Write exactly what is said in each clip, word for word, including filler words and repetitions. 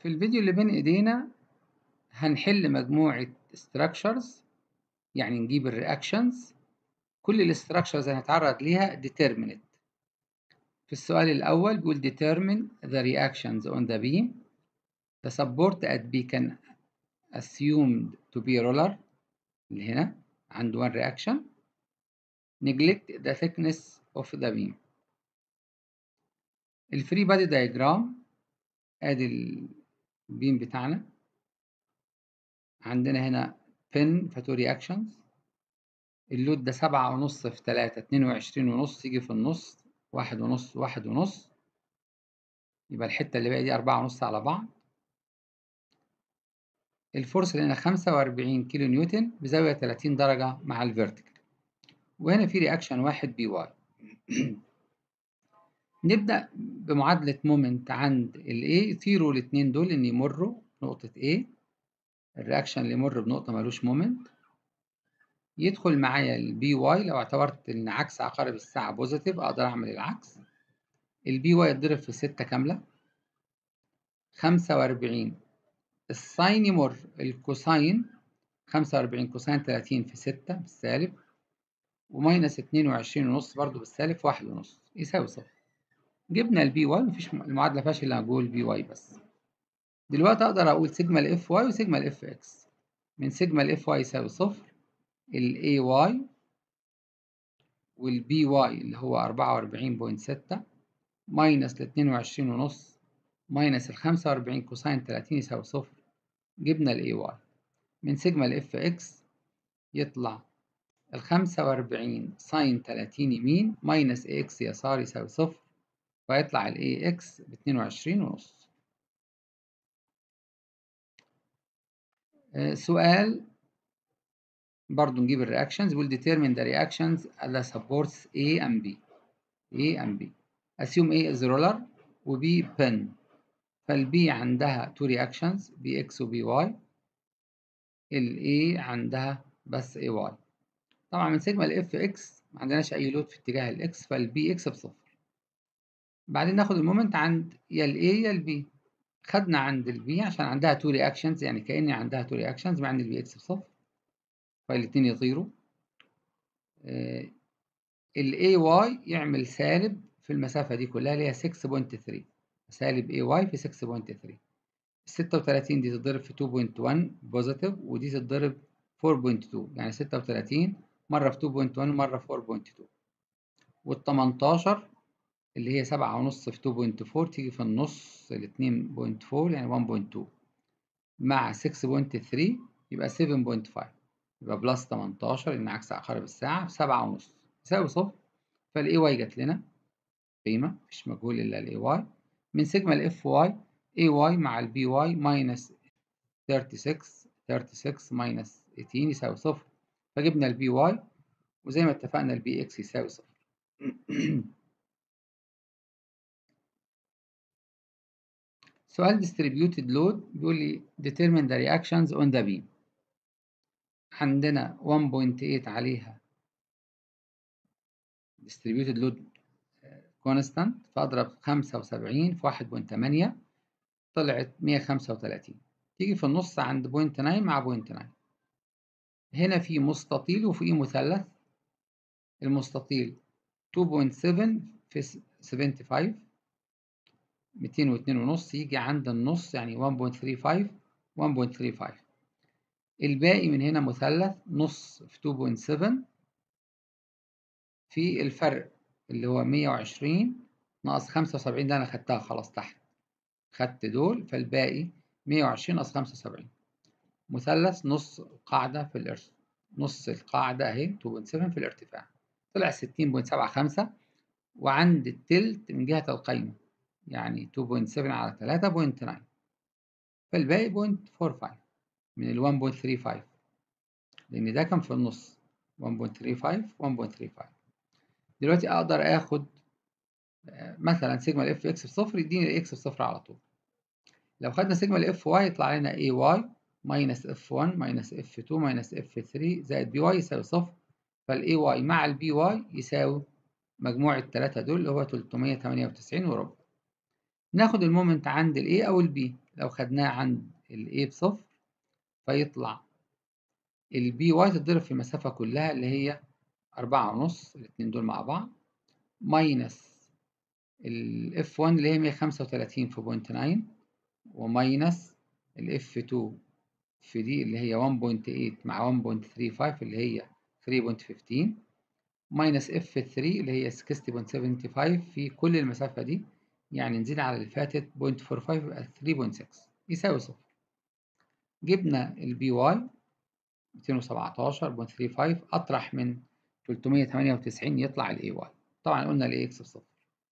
في الفيديو اللي بين ايدينا هنحل مجموعة structures، يعني نجيب الرياكشنز. كل الاستراكشرز هنتعرض ليها determinate. في السؤال الأول بيقول determine the reactions on the beam. The support at B can assumed to be roller اللي هنا عنده one reaction. Neglect the thickness of the beam. الفري بادي دايجرام ادي البيم بتاعنا، عندنا هنا بن فاتو رياكشنز. اللود ده سبعة ونص في تلاتة اتنين وعشرين ونص، يجي في النص واحد ونص واحد ونص، يبقى الحتة اللي باقي دي أربعة ونص على بعض. الفورس اللي هنا خمسة وأربعين كيلو نيوتن بزاوية تلاتين درجة مع الفيرتيكال، وهنا في رياكشن واحد بي واي. نبدأ بمعادلة مومنت عند ال A، يطيروا الاتنين دول إن يمروا نقطة A. الرياكشن اللي يمر بنقطة ملوش مومنت يدخل معايا البي واي. لو اعتبرت إن عكس عقارب الساعة بوزيتيف أقدر أعمل العكس. البي واي يتضرب في ستة كاملة، خمسة وأربعين الساين يمر، الكوساين خمسة وأربعين كوساين تلاتين في ستة بالسالب، وماينس اتنين وعشرين ونص برضه بالسالب في واحد ونص يساوي صفر. جبنا البي واي، مفيش المعادلة فيهاش إلا هقول بي واي بس. دلوقتي أقدر أقول سيجما الإف واي وسيجما الإف إكس. من سيجما الإف واي يساوي صفر، الإي واي والبي واي اللي هو أربعة وأربعين فاصلة ستة ماينس الاتنين وعشرين ونص ماينس الخمسة وأربعين كوساين تلاتين يساوي صفر. جبنا الإي واي. من سيجما الإف إكس يطلع الخمسة وأربعين ساين تلاتين يمين ماينس إي إكس يسار يساوي صفر، فيطلع الإي إكس باتنين وعشرين ونص. آه سؤال برضو نجيب الرياكشنز. will determine the reactions that supports A and B. A and B. assume A is roller و B pin. فال B عندها two reactions بي إكس و بي واي. ال A عندها بس إيه واي. طبعا من سيجما ال إف إكس ما عندناش أي لود في اتجاه الإكس، فال بي إكس بصفر. بعدين ناخد المومنت عند يا ال A يا ال B. خدنا عند ال B عشان عندها two reactions، يعني كأني عندها two reactions مع إن ال بي إكس بصفر، فالاتنين يطيروا. آه ال إيه واي يعمل سالب في المسافة دي كلها اللي هي ستة فاصلة تلاتة، سالب إيه واي في ستة فاصلة تلاتة. ستة وتلاتين دي تتضرب في اتنين فاصلة واحد بوزيتيف، ودي تتضرب أربعة فاصلة اتنين، يعني ستة وتلاتين مرة في اتنين فاصلة واحد مرة في أربعة فاصلة اتنين. وال تمنتاشر اللي هي سبعة ونص في اتنين فاصلة أربعة تيجي في النص ال اتنين فاصلة أربعة يعني واحد فاصلة اتنين مع ستة فاصلة تلاتة يبقى سبعة فاصلة خمسة، يبقى بلس تمنتاشر إن عكس عقارب الساعة في سبعة ونص يساوي صفر. فالاي واي جات لنا قيمة مفيش مجهول إلا الاي واي. من سيجما الاف واي اي واي مع البي واي ماينس ستة وتلاتين ستة وتلاتين ماينس تمنتاشر يساوي صفر، فجبنا البي واي، وزي ما اتفقنا البي اكس يساوي صفر. سؤال distributed load بيقول لي determine the reactions on the beam. عندنا واحد فاصلة تمانية عليها distributed load constant، فأضرب خمسة وسبعين في واحد فاصلة تمانية طلعت مية وخمسة وتلاتين. تيجي في النص عند صفر فاصلة تسعة مع صفر فاصلة تسعة. هنا في مستطيل وفي مثلث. المستطيل اتنين فاصلة سبعة في خمسة وسبعين ميتين واتنين ونص، يجي عند النص يعني واحد فاصلة تلاتة خمسة واحد فاصلة تلاتة خمسة. الباقي من هنا مثلث نص في اتنين فاصلة سبعة في الفرق اللي هو مية وعشرين ناقص خمسة وسبعين، ده أنا خدتها خلاص تحت، خدت دول، فالباقي مية وعشرين ناقص خمسة وسبعين. مثلث نص قاعدة في الإرث، نص القاعدة أهي اتنين فاصلة سبعة في الارتفاع، طلع ستين فاصلة سبعة خمسة، وعند التلت من جهة القايمة يعني اتنين فاصلة سبعة على تلاتة فاصلة تسعة، فالباقي صفر فاصلة أربعة خمسة من ال واحد فاصلة تلاتة خمسة، لأن ده كان في النص واحد فاصلة تلاتة خمسة واحد فاصلة تلاتة خمسة. دلوقتي أقدر آخد مثلا سيجما الاف اكس بصفر يديني الاكس بصفر على طول. لو خدنا سيجما الاف واي يطلع لنا اي واي ماينس اف واحد ماينس اف اتنين ماينس اف تلاتة زائد بي واي يساوي صفر، فالاي واي مع البي واي يساوي مجموع التلاتة دول اللي هو تلتمية وتمانية وتسعين وربع. ناخد المومنت عند الاي او البي. لو خدناه عند ال A بصفر فيطلع ال بي واي تتضرب في المسافة كلها اللي هي أربعة ونص، الاتنين دول مع بعض، ماينس ال إف واحد اللي هي مية خمسة وتلاتين في بوينت تسعة، وماينس ال إف اتنين في دي اللي هي واحد فاصلة تمانية مع واحد فاصلة تلاتة وخمسين اللي هي تلاتة فاصلة خمستاشر، ماينس إف تلاتة اللي هي ستين فاصلة سبعة وسبعين في كل المسافة دي، يعني نزيد على اللي فاتت صفر فاصلة أربعة وخمسين يبقى تلاتة فاصلة ستة يساوي صفر. جبنا البي واي ميتين وسبعتاشر فاصلة خمسة وتلاتين، أطرح من تلتمية وتمانية وتسعين يطلع الاي واي. طبعا قلنا الاي اكس بصفر.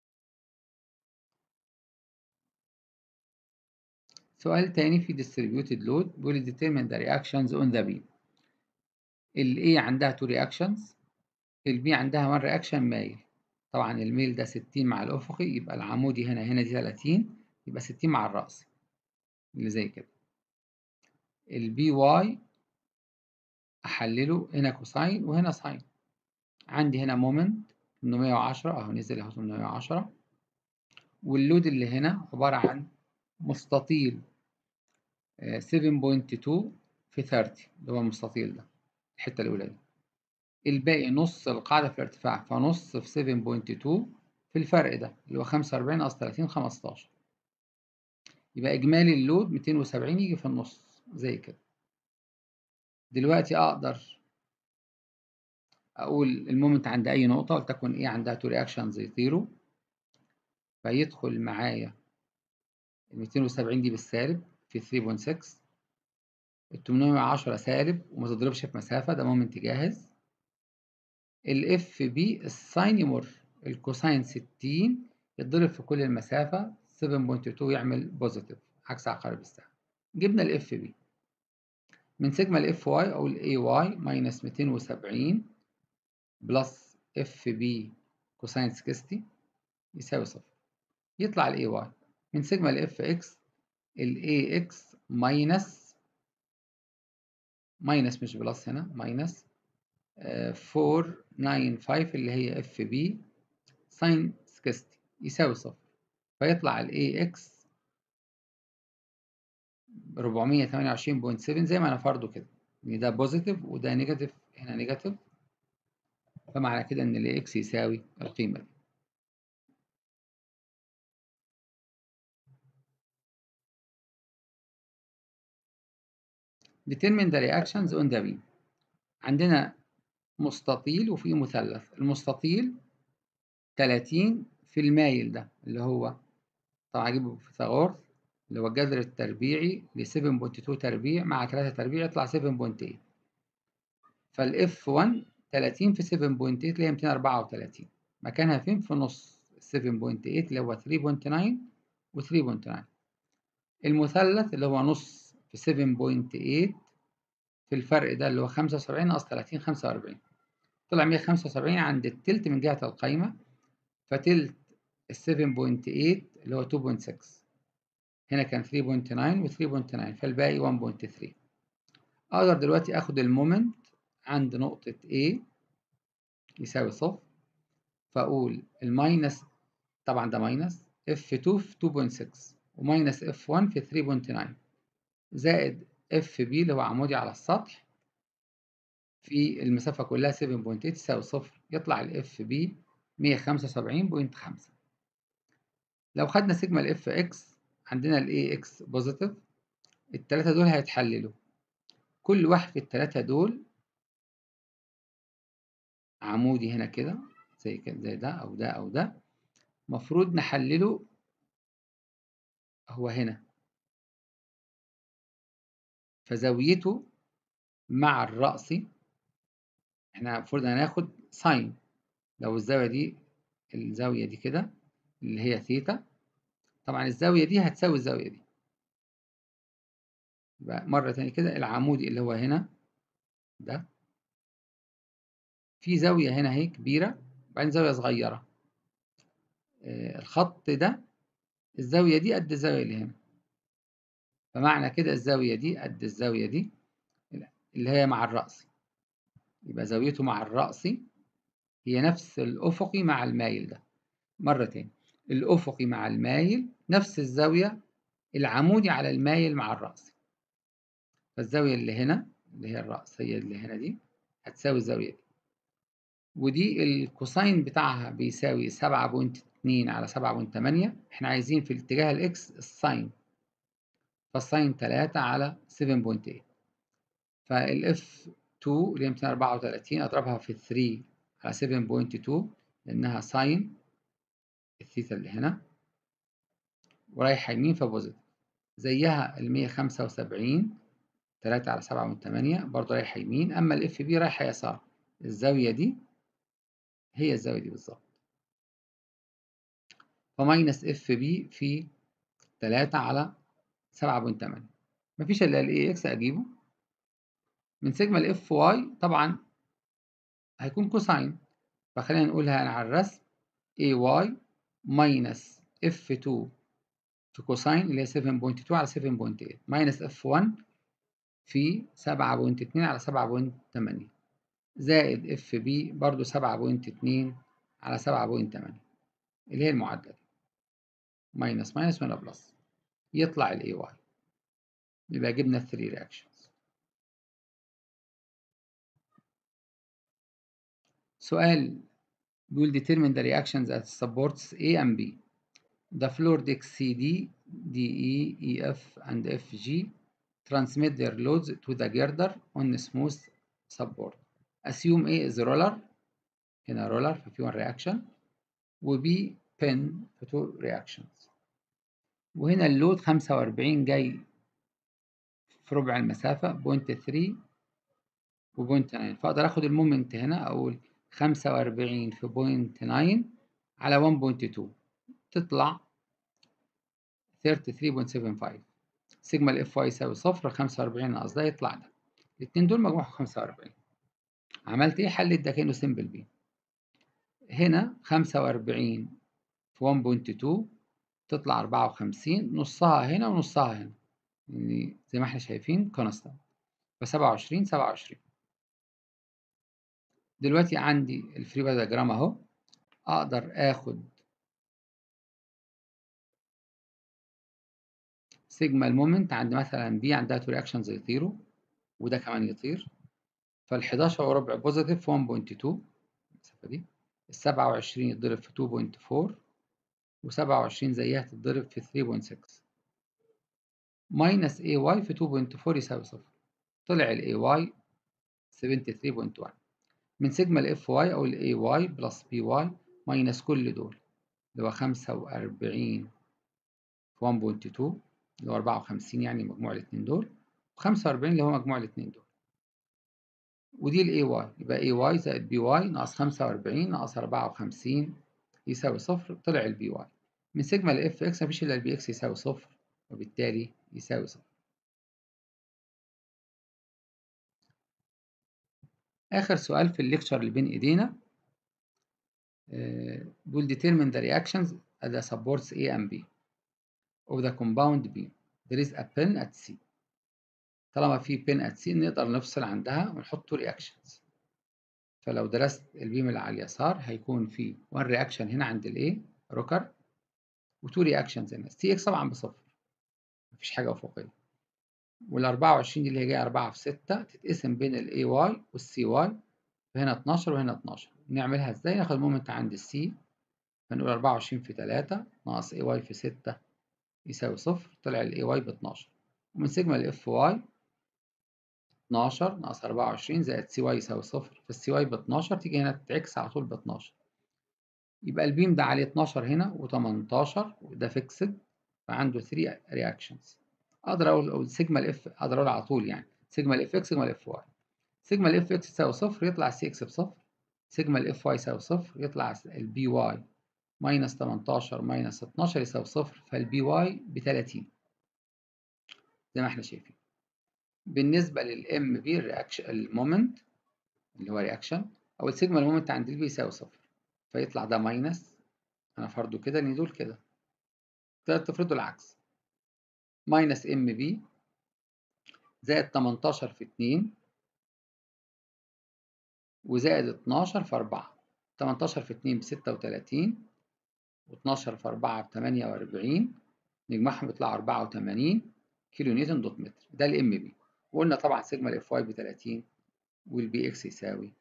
سؤال تاني في distributed load بيقول determine the reactions on the beam. ال A عندها two reactions، ال B عندها one reaction مايل. طبعا الميل ده ستين مع الأفقي، يبقى العمودي هنا هنا دي تلاتين، يبقى ستين مع الرأسي اللي زي كده. ال بي واي أحلله هنا كوساين وهنا ساين. عندي هنا مومنت تمنمية وعشرة أهو نزل أهو تمنمية وعشرة، واللود اللي هنا عبارة عن مستطيل سبعة فاصلة اتنين في تلاتين اللي هو المستطيل ده الحتة الأولى دي. الباقي نص القاعدة في الارتفاع، فنص في سبعة فاصلة اتنين في الفرق ده اللي هو خمسة وأربعين ناقص تلاتين خمستاشر، يبقى إجمالي اللود ميتين وسبعين يجي في النص زي كده. دلوقتي أقدر أقول المومنت عند أي نقطة، ولتكن إيه عندها تو رياكشنز يطيروا، فيدخل معايا ال ميتين وسبعين دي بالسالب في تلاتة فاصلة ستة، ال تمنمية وعشرة سالب وما تضربش في مسافة، ده مومنت جاهز. الاف بي الساين يمر، الكوساين ستين يتضرب في كل المسافة سبعة فاصلة اتنين يعمل بوزيتيف عكس عقارب الساعة. جبنا الاف بي من سيجما الاف واي او الاي واي ماينس ميتين وسبعين بلس اف بي كوساين ستين يساوي صفر. يطلع الاي واي من سيجما الاف اكس الاي اكس ماينس ماينس مش بلس هنا ماينس أربعمية وخمسة وتسعين اللي هي اف بي ساين ستين يساوي صفر. فيطلع ال إيه إكس أربعمية وتمانية وعشرين فاصلة سبعة زي ما انا فرضه كده، ان ده بوزيتيف وده نيجاتيف هنا نيجاتيف، فمعنى كده ان ال إيه إكس يساوي القيمة دي. determine the reactions on the beam. عندنا مستطيل وفي مثلث. المستطيل تلاتين في المايل ده اللي هو طبعا اجيبه بفيثاغورس اللي هو الجذر التربيعي ل سبعة فاصلة اتنين تربيع مع تلاتة تربيع يطلع سبعة فاصلة تمانية، فالاف واحد تلاتين في سبعة فاصلة تمانية اللي هي ميتين وأربعة وتلاتين، مكانها فين؟ في نص سبعة فاصلة تمانية اللي هو تلاتة فاصلة تسعة و تلاتة فاصلة تسعة. المثلث اللي هو نص في سبعة فاصلة تمانية في الفرق ده اللي هو خمسة وسبعين ناقص تلاتين خمسة وأربعين، طلع مية وخمسة وسبعين عند التلت من جهة القايمة، فتلت ال سبعة فاصلة تمانية اللي هو اتنين فاصلة ستة، هنا كان تلاتة فاصلة تسعة و تلاتة فاصلة تسعة، فالباقي واحد فاصلة تلاتة. أقدر دلوقتي آخد المومنت عند نقطة A يساوي صفر، فأقول الماينس طبعا ده ماينس اف اتنين في اتنين فاصلة ستة وماينس اف واحد في تلاتة فاصلة تسعة زائد اف بي اللي هو عمودي على السطح في المسافة كلها سبعة فاصلة تمانية تساوي صفر، يطلع الاف بي مية وخمسة وسبعين فاصلة خمسة. لو خدنا سيجما الاف اكس عندنا الاي اكس بوزيتيف، التلاتة دول هيتحللوا، كل واحد في التلاتة دول عمودي هنا كده زي كده زي ده او ده او ده، مفروض نحلله هو هنا، فزاويته مع الرأسي احنا المفروض هناخد ساين، لو الزاوية دي الزاوية دي كده اللي هي ثيتا، طبعا الزاوية دي هتساوي الزاوية دي. يبقى مرة تانية كده العمودي اللي هو هنا ده في زاوية هنا اهي كبيرة وبعدين زاوية صغيرة، آه الخط ده الزاوية دي قد الزاوية اللي هنا، فمعنى كده الزاوية دي قد الزاوية دي اللي هي مع الرأسي، يبقى زاويته مع الرأسي هي نفس الأفقي مع المايل ده. مرة تاني الأفقي مع المايل نفس الزاوية العمودي على المايل مع الرأسي. فالزاوية اللي هنا اللي هي الرأسية اللي هنا دي هتساوي الزاوية دي، ودي الكوساين بتاعها بيساوي سبعة فاصلة اتنين على سبعة فاصلة تمانية. احنا عايزين في الاتجاه الاكس الساين، فالساين تلاتة على سبعة فاصلة تمانية. فالاف اتنين اللي هي ميتين واربعة وتلاتين اضربها في تلاتة على سبعة فاصلة اتنين لانها ساين الثيتا اللي هنا ورايحة يمين فبوزيتيف. زيها ال مية وخمسة وسبعين تلاتة على سبعة فاصلة تمانية برضه رايحة يمين. أما الاف بي رايحة يسار. الزاوية دي هي الزاوية دي بالظبط. فماينس اف بي في تلاتة على سبعة فاصلة تمانية. مفيش إلا الاي اكس أجيبه من سيجما الاف واي. طبعا هيكون كوساين، فخلينا نقولها على الرسم اي واي ماينس اف اتنين في كوساين اللي هي سبعة فاصلة اتنين على سبعة فاصلة تمانية ماينس اف واحد في سبعة فاصلة اتنين على سبعة فاصلة تمانية زائد اف بي برضو سبعة فاصلة اتنين على سبعة فاصلة تمانية اللي هي المعادلة دي. ماينس ماينس من بلس يطلع الاي واي. يبقى جبنا الثري رياكشنز. سؤال بيقول determine the reactions that supports A and B. The floor deck C D, D E, E F and F G transmit their loads to the girder on smooth support. Assume A is roller. هنا roller ففي one reaction و B pin في two reactions. وهنا اللود خمسة واربعين جاي في ربع المسافة بوينت تلاتة وبوينت تسعة. فأقدر آخد المومنت هنا أقول خمسة واربعين في بوينت تسعة على واحد فاصلة اتنين تطلع تلاتة وتلاتين فاصلة سبعة خمسة. سيجما الاف واي يساوي صفر. خمسة واربعين ناقص ده يطلع ده. الاتنين دول مجموعهم خمسة واربعين. عملت ايه؟ حليت ده كأنه سمبل بي. هنا خمسة واربعين في واحد فاصلة اتنين تطلع اربعة وخمسين. نصها هنا ونصها هنا يعني زي ما احنا شايفين كونستانت. ف سبعة وعشرين سبعة وعشرين. دلوقتي عندي الفري بادي دياجرام اهو. اقدر اخد سيجما المومنت عند مثلا بي عندها تو رياكشنز يطيروا وده كمان يطير. فال حداشر وربع بوزيتيف في واحد فاصلة اتنين المسافة دي. ال سبعة وعشرين يتضرب في اتنين فاصلة اربعة وسبعة وعشرين زيها تتضرب في تلاتة فاصلة ستة ماينس اي واي في اتنين فاصلة اربعة يساوي صفر. طلع الاي واي سبعة وسبعين فاصلة واحد. من سيجما الاف واي او الاي واي بلس بي واي ماينس كل دول اللي هو خمسة واربعين في واحد فاصلة اتنين اللي هو اربعة وخمسين يعني مجموع الاثنين دول و45 اللي هو مجموع الاثنين دول. ودي الاي واي يبقى اي واي زائد بي واي ناقص خمسة واربعين ناقص اربعة وخمسين يساوي صفر. طلع البي واي. من سيجما الاف اكس مفيش الا البي اكس يساوي صفر وبالتالي يساوي صفر. آخر سؤال في الليكتشر اللي بين إيدينا بيقول determine the reactions that supports A and B of the compound B. There is a pin at C. طالما في pin at C نقدر نفصل عندها ونحط two reactions. فلو درست البيم اللي على اليسار هيكون في one reaction هنا عند ال A روكر و two reactions هنا. سي اكس طبعا بصفر مفيش حاجة أفقية. وال اربعة وعشرين دي اللي هي جاية اربعة في ستة تتقسم بين ال اي واي وال سي واي. فهنا اتناشر وهنا اتناشر. نعملها ازاي؟ ناخد مومنت عند السي فنقول اربعة وعشرين في تلاتة ناقص اي واي في ستة يساوي صفر. طلع الاي واي ب اتناشر. ومن سيجما الاف واي اتناشر ناقص اربعة وعشرين زائد سي واي يساوي صفر. فالسي واي ب اتناشر تيجي هنا تتعكس على طول ب اتناشر. يبقى البيم ده عليه اتناشر هنا و18 وده فيكسد فعنده تلاتة رياكشنز. اقدر اقول سيجما الاف اقدر اقول على طول يعني سيجما الاف اكس سيجما الاف واي. سيجما الاف اكس يساوي صفر يطلع السي اكس بصفر. سيجما الاف واي يساوي صفر يطلع البي واي ماينس تمنتاشر ماينس اتناشر يساوي صفر. فالبي واي ب تلاتين زي ما احنا شايفين. بالنسبة للام بي الرياكشن المومنت اللي هو رياكشن او السيجما المومنت عند البي يساوي صفر. فيطلع ده ماينس انا فرضه كده ان دول كده تقدر تفرضوا العكس ماينس ام بي زائد تمنتاشر في اتنين وزائد اتناشر في اربعة. تمنتاشر في اتنين ب ستة وتلاتين و12 في اربعة ب تمانية واربعين نجمعهم بيطلع أربعة وتمانين كيلو نيوتن دوت متر، ده الام بي. وقلنا طبعا سيجما الاف واي ب تلاتين والبي اكس يساوي